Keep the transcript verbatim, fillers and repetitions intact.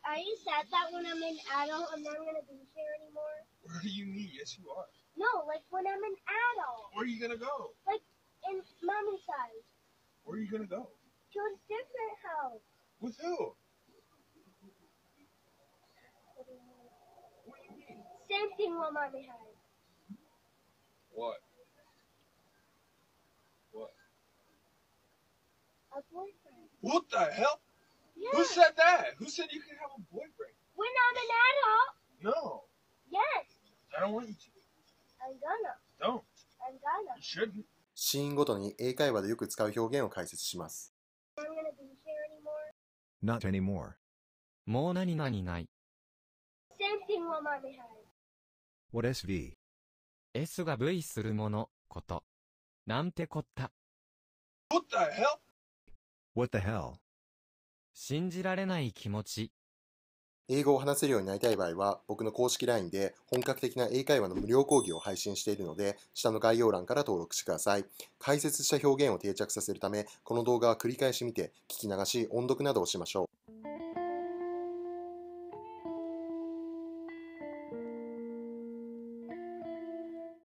are you sad that when I'm an adult, I'm not gonna be here anymore? What do you mean? Yes, you are. No, like when I'm an adult. Where are you gonna go? Like in mommy's house. Where are you gonna go? To a different house. With who? What do you mean? What do you mean? Same thing what mommy has. What? What? A boyfriend. What the hell? Yeah. Who said that? Who said you can have a boyfriend? When I'm an adult? No. Yes. I don't want you to. I'm gonna. Don't. I'm gonna. You shouldn't. シーンごとに英会話でよく使う表現を解説します。 I'm gonna be here anymore. Not anymore. もう何々ない。 Same thing what mommy has. Whatエスブイ? S が V するもの、こと。なんてこった。 What the hell? What the hell? 信じられない気持ち。 英語を話せるようになりたい場合は、僕の公式 ライン で本格的な英会話の無料講義を配信しているので、下の概要欄から登録してください。解説した表現を定着させるため、この動画は繰り返し見て、聞き流し、音読などをしましょう。